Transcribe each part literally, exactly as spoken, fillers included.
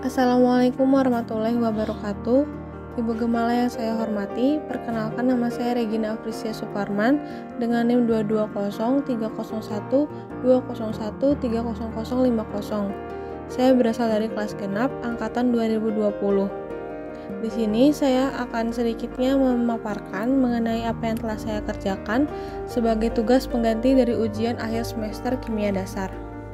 Assalamualaikum warahmatullahi wabarakatuh. Ibu Gemala yang saya hormati, perkenalkan nama saya Regina Afrisia Suparman dengan NIM dua dua nol tiga nol satu dua nol satu tiga nol nol lima nol. Saya berasal dari kelas genap angkatan dua ribu dua puluh. Di sini saya akan sedikitnya memaparkan mengenai apa yang telah saya kerjakan sebagai tugas pengganti dari ujian akhir semester kimia dasar.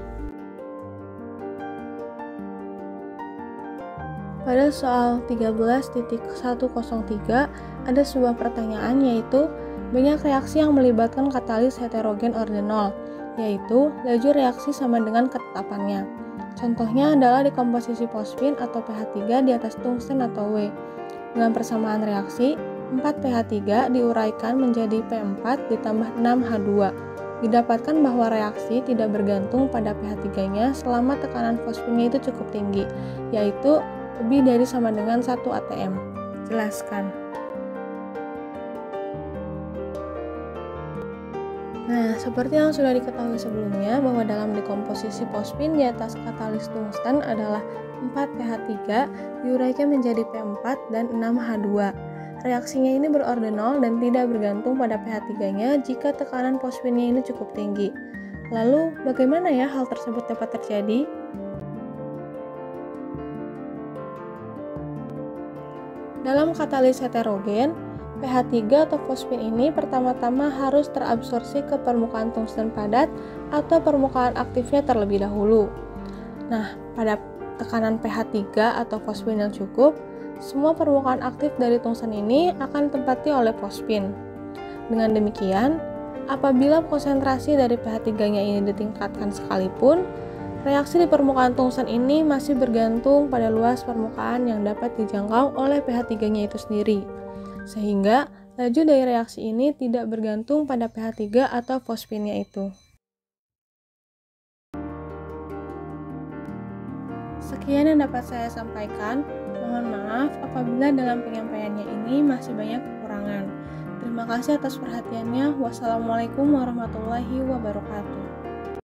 Pada soal tiga belas titik seratus tiga ada sebuah pertanyaan, yaitu banyak reaksi yang melibatkan katalis heterogen ordenol, yaitu laju reaksi sama dengan ketetapannya. Contohnya adalah dekomposisi fosfin atau pH tiga di atas tungsten atau W. Dengan persamaan reaksi, empat pH tiga diuraikan menjadi P empat ditambah enam H dua. Didapatkan bahwa reaksi tidak bergantung pada pH tiga-nya selama tekanan fosfinnya itu cukup tinggi, yaitu lebih dari sama dengan satu atm. Jelaskan. Nah, seperti yang sudah diketahui sebelumnya bahwa dalam dekomposisi fosfin di atas katalis tungsten adalah empat pH tiga diuraikan menjadi P empat dan enam H dua. Reaksinya ini berordenol dan tidak bergantung pada pH tiga-nya jika tekanan fosfinnya ini cukup tinggi. Lalu, bagaimana ya hal tersebut dapat terjadi? Dalam katalis heterogen, pH tiga atau fosfin ini pertama-tama harus terabsorpsi ke permukaan tungsten padat atau permukaan aktifnya terlebih dahulu. Nah, pada tekanan pH tiga atau fosfin yang cukup, semua permukaan aktif dari tungsten ini akan ditempati oleh fosfin. Dengan demikian, apabila konsentrasi dari pH tiga-nya ini ditingkatkan sekalipun, reaksi di permukaan tungsten ini masih bergantung pada luas permukaan yang dapat dijangkau oleh pH tiga-nya itu sendiri. Sehingga, laju dari reaksi ini tidak bergantung pada pH tiga atau fosfinnya itu. Sekian yang dapat saya sampaikan. Mohon maaf apabila dalam penyampaiannya ini masih banyak kekurangan. Terima kasih atas perhatiannya. Wassalamualaikum warahmatullahi wabarakatuh.